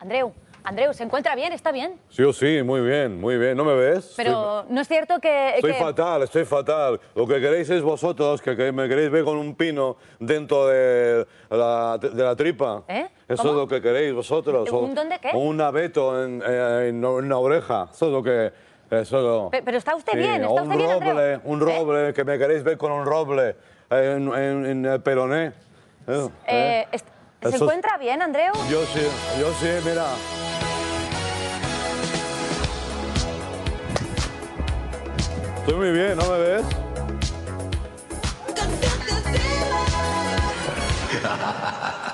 Andreu, ¿se encuentra bien? ¿Está bien? Sí, muy bien, muy bien. ¿No me ves? Pero no es cierto que... Estoy fatal. Lo que queréis es vosotros, que me queréis ver con un pino dentro de la tripa. ¿Eh? Eso ¿Cómo? es lo que queréis vosotros. ¿Un dónde qué? Un abeto en la oreja. Eso es lo que... Pero está usted bien, o un bien, roble, Andreu. un roble, que me queréis ver con un roble en el peroné. ¿Se encuentra bien, Andreu? Yo sí, mira. Estoy muy bien, ¿no me ves?